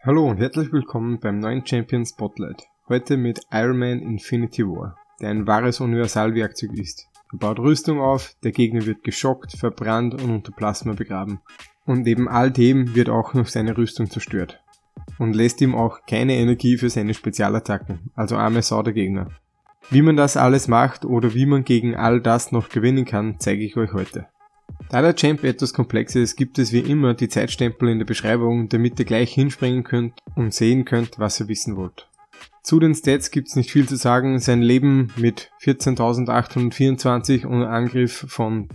Hallo und herzlich willkommen beim neuen Champion Spotlight. Heute mit Iron Man Infinity War, der ein wahres Universalwerkzeug ist. Er baut Rüstung auf, der Gegner wird geschockt, verbrannt und unter Plasma begraben. Und neben all dem wird auch noch seine Rüstung zerstört. Und lässt ihm auch keine Energie für seine Spezialattacken, also arme Sau der Gegner. Wie man das alles macht oder wie man gegen all das noch gewinnen kann, zeige ich euch heute. Da der Champ etwas komplexer ist, gibt es wie immer die Zeitstempel in der Beschreibung, damit ihr gleich hinspringen könnt und sehen könnt, was ihr wissen wollt. Zu den Stats gibt's nicht viel zu sagen, sein Leben mit 14.824 und Angriff von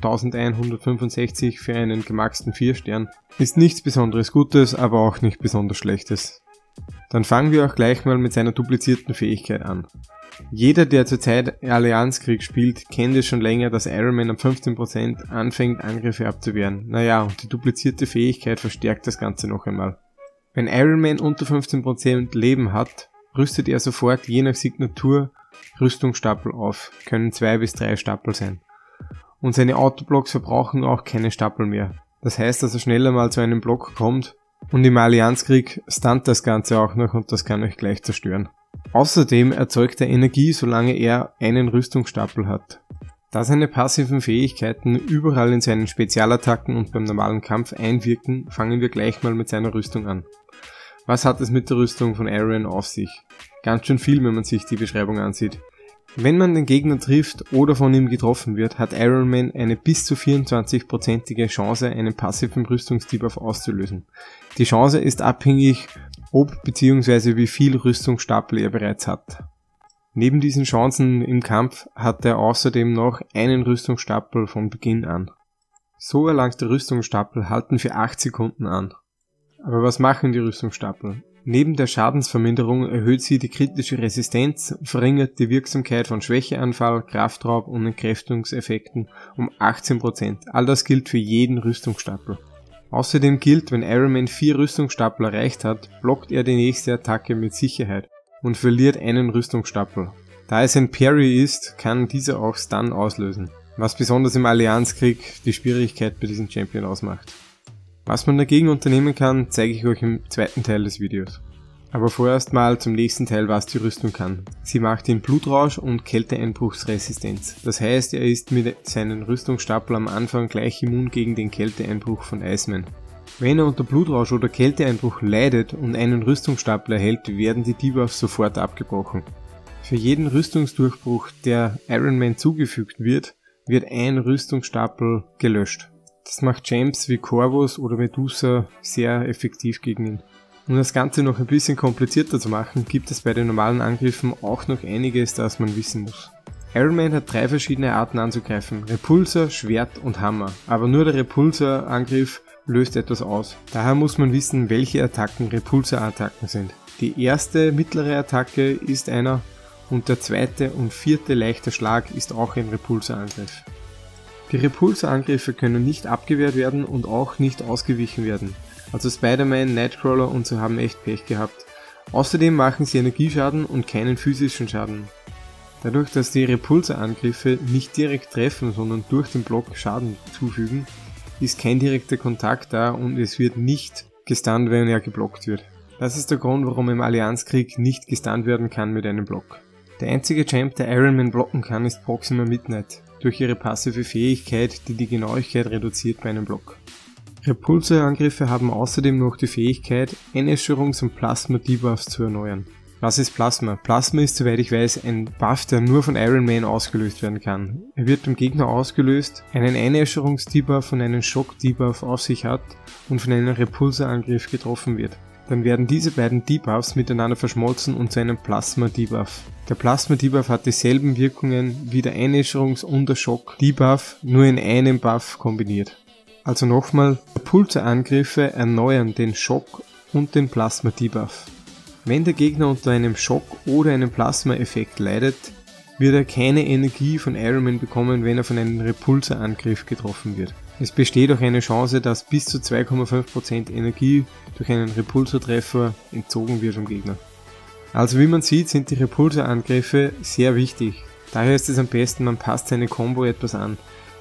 1165 für einen gemaxten 4 Stern ist nichts besonderes Gutes, aber auch nicht besonders Schlechtes. Dann fangen wir auch gleich mal mit seiner duplizierten Fähigkeit an. Jeder, der zurzeit Allianzkrieg spielt, kennt es schon länger, dass Iron Man am 15% anfängt, Angriffe abzuwehren. Naja, und die duplizierte Fähigkeit verstärkt das Ganze noch einmal. Wenn Iron Man unter 15% Leben hat, rüstet er sofort je nach Signatur Rüstungsstapel auf, können 2 bis 3 Stapel sein. Und seine Autoblocks verbrauchen auch keine Stapel mehr. Das heißt, dass er schneller mal zu einem Block kommt und im Allianzkrieg stunt das Ganze auch noch und das kann euch gleich zerstören. Außerdem erzeugt er Energie, solange er einen Rüstungsstapel hat. Da seine passiven Fähigkeiten überall in seinen Spezialattacken und beim normalen Kampf einwirken, fangen wir gleich mal mit seiner Rüstung an. Was hat es mit der Rüstung von Iron Man auf sich? Ganz schön viel, wenn man sich die Beschreibung ansieht. Wenn man den Gegner trifft oder von ihm getroffen wird, hat Iron Man eine bis zu 24%ige Chance, einen passiven Rüstungsdebuff auszulösen. Die Chance ist abhängig, ob bzw. wie viel Rüstungsstapel er bereits hat. Neben diesen Chancen im Kampf hat er außerdem noch einen Rüstungsstapel von Beginn an. So erlangte Rüstungsstapel halten für 8 Sekunden an. Aber was machen die Rüstungsstapel? Neben der Schadensverminderung erhöht sie die kritische Resistenz, verringert die Wirksamkeit von Schwächeanfall, Kraftraub und Entkräftungseffekten um 18%. All das gilt für jeden Rüstungsstapel. Außerdem gilt, wenn Iron Man 4 Rüstungsstapel erreicht hat, blockt er die nächste Attacke mit Sicherheit und verliert einen Rüstungsstapel. Da es ein Parry ist, kann dieser auch Stun auslösen, was besonders im Allianzkrieg die Schwierigkeit bei diesem Champion ausmacht. Was man dagegen unternehmen kann, zeige ich euch im zweiten Teil des Videos. Aber vorerst mal zum nächsten Teil, was die Rüstung kann. Sie macht ihn Blutrausch und Kälteeinbruchsresistenz. Das heißt, er ist mit seinen Rüstungsstapel am Anfang gleich immun gegen den Kälteeinbruch von Iceman. Wenn er unter Blutrausch oder Kälteeinbruch leidet und einen Rüstungsstapel erhält, werden die Debuffs sofort abgebrochen. Für jeden Rüstungsdurchbruch, der Iron Man zugefügt wird, wird ein Rüstungsstapel gelöscht. Das macht Champs wie Corvus oder Medusa sehr effektiv gegen ihn. Um das Ganze noch ein bisschen komplizierter zu machen, gibt es bei den normalen Angriffen auch noch einiges, das man wissen muss. Iron Man hat 3 verschiedene Arten anzugreifen: Repulsor, Schwert und Hammer. Aber nur der Repulsor-Angriff löst etwas aus. Daher muss man wissen, welche Attacken Repulsor-Attacken sind. Die erste mittlere Attacke ist einer und der zweite und vierte leichte Schlag ist auch ein Repulsor-Angriff. Die Repulsor-Angriffe können nicht abgewehrt werden und auch nicht ausgewichen werden. Also Spider-Man, Nightcrawler und so haben echt Pech gehabt. Außerdem machen sie Energieschaden und keinen physischen Schaden. Dadurch, dass die Repulsor-Angriffe nicht direkt treffen, sondern durch den Block Schaden zufügen, ist kein direkter Kontakt da und es wird nicht gestunt, wenn er geblockt wird. Das ist der Grund, warum im Allianzkrieg nicht gestunt werden kann mit einem Block. Der einzige Champ, der Iron Man blocken kann, ist Proxima Midnight, durch ihre passive Fähigkeit, die die Genauigkeit reduziert bei einem Block. Repulsor-Angriffe haben außerdem noch die Fähigkeit, Einäscherungs- und Plasma-Debuffs zu erneuern. Was ist Plasma? Plasma ist, soweit ich weiß, ein Buff, der nur von Iron Man ausgelöst werden kann. Er wird beim Gegner ausgelöst, einen Einäscherungs-Debuff und einen Schock-Debuff auf sich hat und von einem Repulsor-Angriff getroffen wird. Dann werden diese beiden Debuffs miteinander verschmolzen und zu einem Plasma-Debuff. Der Plasma-Debuff hat dieselben Wirkungen wie der Einäscherungs- und der Schock-Debuff, nur in einem Buff kombiniert. Also nochmal, Repulsor-Angriffe erneuern den Schock und den Plasma-Debuff. Wenn der Gegner unter einem Schock oder einem Plasma-Effekt leidet, wird er keine Energie von Iron Man bekommen, wenn er von einem Repulsor-Angriff getroffen wird. Es besteht auch eine Chance, dass bis zu 2,5% Energie durch einen Repulsor-Treffer entzogen wird vom Gegner. Also wie man sieht, sind die Repulsor-Angriffe sehr wichtig. Daher ist es am besten, man passt seine Combo etwas an.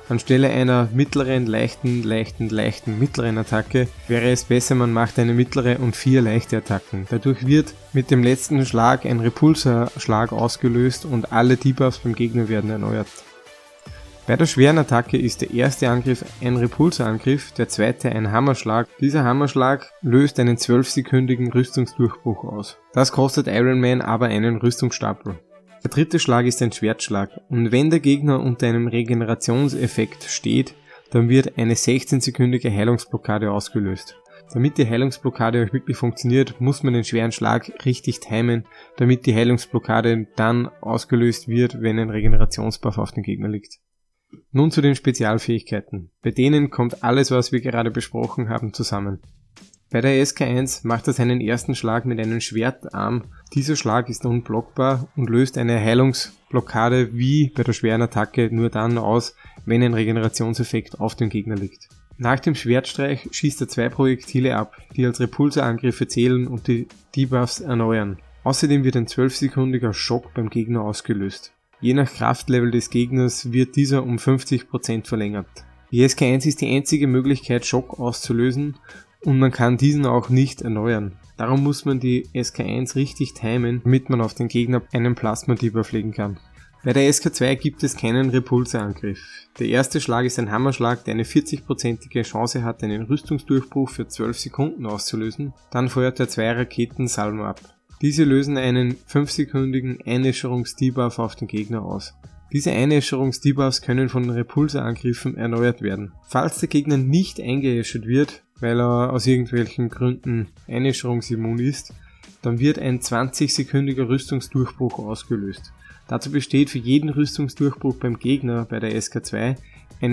Anstelle einer mittleren, leichten, mittleren Attacke wäre es besser, man macht eine mittlere und 4 leichte Attacken. Dadurch wird mit dem letzten Schlag ein Repulsor-Schlag ausgelöst und alle Debuffs beim Gegner werden erneuert. Bei der schweren Attacke ist der erste Angriff ein Repulsor-Angriff, der zweite ein Hammerschlag. Dieser Hammerschlag löst einen 12-sekündigen Rüstungsdurchbruch aus. Das kostet Iron Man aber einen Rüstungsstapel. Der dritte Schlag ist ein Schwertschlag und wenn der Gegner unter einem Regenerationseffekt steht, dann wird eine 16-sekündige Heilungsblockade ausgelöst. Damit die Heilungsblockade auch wirklich funktioniert, muss man den schweren Schlag richtig timen, damit die Heilungsblockade dann ausgelöst wird, wenn ein Regenerationsbuff auf den Gegner liegt. Nun zu den Spezialfähigkeiten. Bei denen kommt alles, was wir gerade besprochen haben, zusammen. Bei der SK1 macht er seinen ersten Schlag mit einem Schwertarm. Dieser Schlag ist unblockbar und löst eine Heilungsblockade wie bei der schweren Attacke nur dann aus, wenn ein Regenerationseffekt auf dem Gegner liegt. Nach dem Schwertstreich schießt er 2 Projektile ab, die als Repulsorangriffe zählen und die Debuffs erneuern. Außerdem wird ein 12-sekündiger Schock beim Gegner ausgelöst. Je nach Kraftlevel des Gegners wird dieser um 50% verlängert. Die SK1 ist die einzige Möglichkeit, Schock auszulösen und man kann diesen auch nicht erneuern. Darum muss man die SK1 richtig timen, damit man auf den Gegner einen Plasma-Debuff legen kann. Bei der SK2 gibt es keinen Repulsorangriff. Der erste Schlag ist ein Hammerschlag, der eine 40%ige Chance hat, einen Rüstungsdurchbruch für 12 Sekunden auszulösen. Dann feuert er 2 Raketensalven ab. Diese lösen einen 5-sekündigen Einäscherungs-Debuff auf den Gegner aus. Diese Einäscherungs-Debuffs können von Repulsorangriffen erneuert werden. Falls der Gegner nicht eingeäschert wird, weil er aus irgendwelchen Gründen einäscherungsimmun ist, dann wird ein 20-sekündiger Rüstungsdurchbruch ausgelöst. Dazu besteht für jeden Rüstungsdurchbruch beim Gegner bei der SK2 eine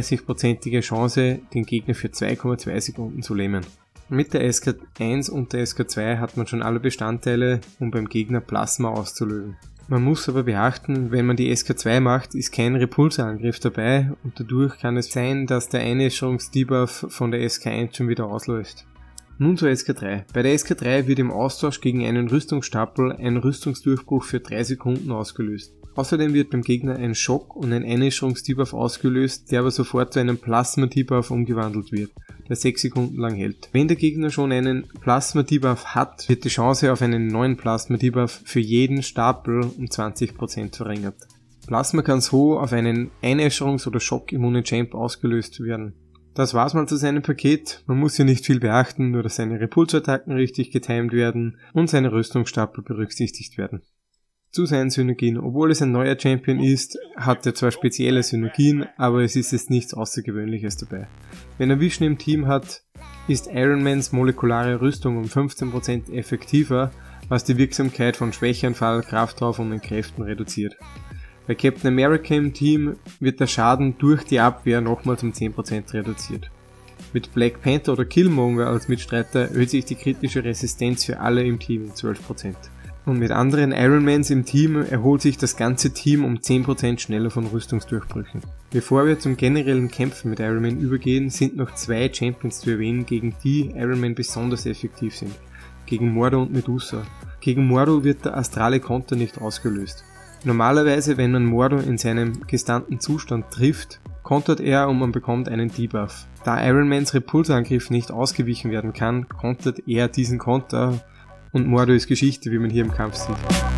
34%ige Chance, den Gegner für 2,2 Sekunden zu lähmen. Mit der SK1 und der SK2 hat man schon alle Bestandteile, um beim Gegner Plasma auszulösen. Man muss aber beachten, wenn man die SK2 macht, ist kein Repulsorangriff dabei und dadurch kann es sein, dass der Einäscherungs-Debuff von der SK1 schon wieder ausläuft. Nun zur SK3. Bei der SK3 wird im Austausch gegen einen Rüstungsstapel ein Rüstungsdurchbruch für 3 Sekunden ausgelöst. Außerdem wird beim Gegner ein Schock und ein Einäscherungs-Debuff ausgelöst, der aber sofort zu einem Plasma-Debuff umgewandelt wird, der 6 Sekunden lang hält. Wenn der Gegner schon einen Plasma-Debuff hat, wird die Chance auf einen neuen Plasma-Debuff für jeden Stapel um 20% verringert. Plasma kann so auf einen Einäscherungs- oder schockimmunen Champ ausgelöst werden. Das war's mal zu seinem Paket. Man muss hier nicht viel beachten, nur dass seine Repulsorattacken richtig getimed werden und seine Rüstungsstapel berücksichtigt werden. Zu seinen Synergien. Obwohl es ein neuer Champion ist, hat er zwar spezielle Synergien, aber es ist jetzt nichts Außergewöhnliches dabei. Wenn er Vision im Team hat, ist Iron Mans molekulare Rüstung um 15% effektiver, was die Wirksamkeit von Schwächeanfall, Kraftrauf und Entkräften reduziert. Bei Captain America im Team wird der Schaden durch die Abwehr nochmals um 10% reduziert. Mit Black Panther oder Killmonger als Mitstreiter erhöht sich die kritische Resistenz für alle im Team um 12%. Und mit anderen Ironmans im Team erholt sich das ganze Team um 10% schneller von Rüstungsdurchbrüchen. Bevor wir zum generellen Kämpfen mit Iron Man übergehen, sind noch 2 Champions zu erwähnen, gegen die Iron Man besonders effektiv sind. Gegen Mordo und Medusa. Gegen Mordo wird der astrale Konter nicht ausgelöst. Normalerweise, wenn man Mordo in seinem gestunnten Zustand trifft, kontert er und man bekommt einen Debuff. Da Iron Mans Repulsangriff nicht ausgewichen werden kann, kontert er diesen Konter und Mordo ist Geschichte, wie man hier im Kampf sieht.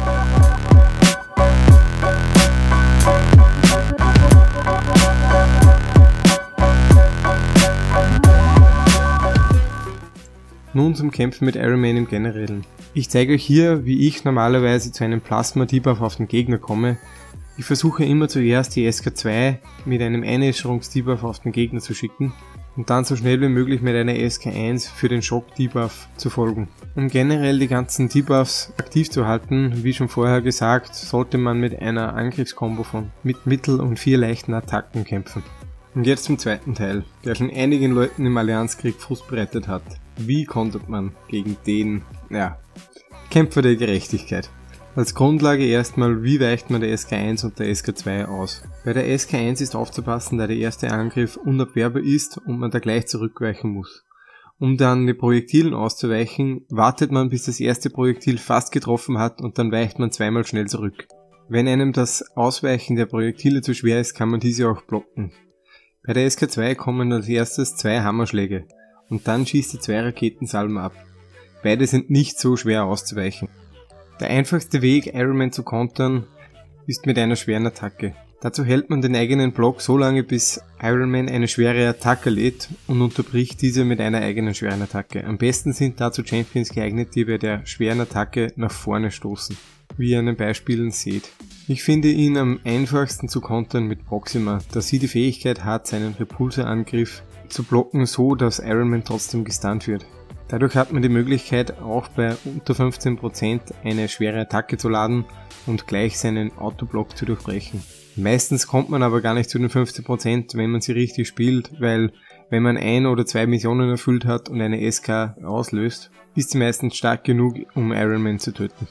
Nun zum Kämpfen mit Iron Man im Generellen. Ich zeige euch hier, wie ich normalerweise zu einem Plasma-Debuff auf den Gegner komme. Ich versuche immer zuerst die SK2 mit einem Einäscherungs-Debuff auf den Gegner zu schicken und dann so schnell wie möglich mit einer SK1 für den Schock-Debuff zu folgen. Um generell die ganzen Debuffs aktiv zu halten, wie schon vorher gesagt, sollte man mit einer Angriffskombo mit Mittel- und 4 leichten Attacken kämpfen. Und jetzt zum zweiten Teil, der schon einigen Leuten im Allianzkrieg Frust bereitet hat. Wie kontert man gegen den, Kämpfer der Gerechtigkeit? Als Grundlage erstmal, wie weicht man der SK1 und der SK2 aus? Bei der SK1 ist aufzupassen, da der erste Angriff unabwehrbar ist und man da gleich zurückweichen muss. Um dann die Projektilen auszuweichen, wartet man, bis das erste Projektil fast getroffen hat und dann weicht man zweimal schnell zurück. Wenn einem das Ausweichen der Projektile zu schwer ist, kann man diese auch blocken. Bei der SK2 kommen als erstes 2 Hammerschläge und dann schießt er 2 Raketensalven ab. Beide sind nicht so schwer auszuweichen. Der einfachste Weg, Iron Man zu kontern, ist mit einer schweren Attacke. Dazu hält man den eigenen Block so lange, bis Iron Man eine schwere Attacke lädt und unterbricht diese mit einer eigenen schweren Attacke. Am besten sind dazu Champions geeignet, die bei der schweren Attacke nach vorne stoßen, wie ihr an den Beispielen seht. Ich finde ihn am einfachsten zu kontern mit Proxima, da sie die Fähigkeit hat, seinen Repulsorangriff zu blocken, so dass Iron Man trotzdem gestunt wird. Dadurch hat man die Möglichkeit, auch bei unter 15% eine schwere Attacke zu laden und gleich seinen Autoblock zu durchbrechen. Meistens kommt man aber gar nicht zu den 15%, wenn man sie richtig spielt, weil wenn man 1 oder 2 Missionen erfüllt hat und eine SK auslöst, ist sie meistens stark genug, um Iron Man zu töten.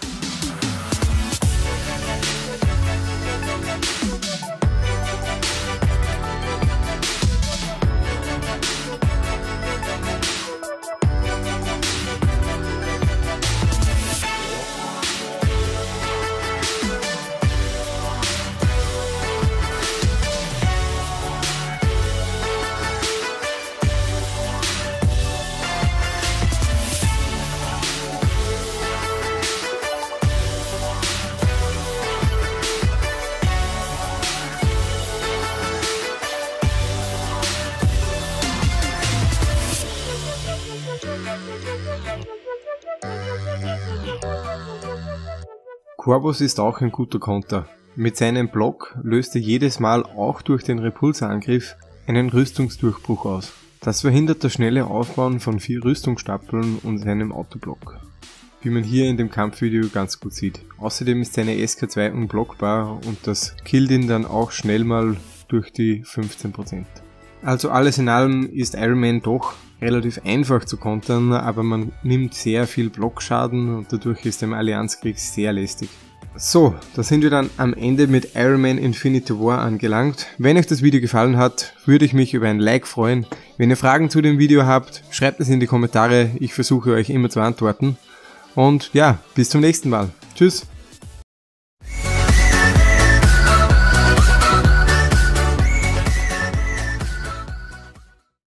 Corvus ist auch ein guter Konter. Mit seinem Block löst er jedes Mal auch durch den Repulsorangriff einen Rüstungsdurchbruch aus. Das verhindert das schnelle Aufbauen von 4 Rüstungsstapeln und seinem Autoblock, wie man hier in dem Kampfvideo ganz gut sieht. Außerdem ist seine SK2 unblockbar und das killt ihn dann auch schnell mal durch die 15%. Also alles in allem ist Iron Man doch relativ einfach zu kontern, aber man nimmt sehr viel Blockschaden und dadurch ist dem Allianzkrieg sehr lästig. So, da sind wir dann am Ende mit Iron Man Infinity War angelangt. Wenn euch das Video gefallen hat, würde ich mich über ein Like freuen. Wenn ihr Fragen zu dem Video habt, schreibt es in die Kommentare, ich versuche euch immer zu antworten. Und ja, bis zum nächsten Mal. Tschüss!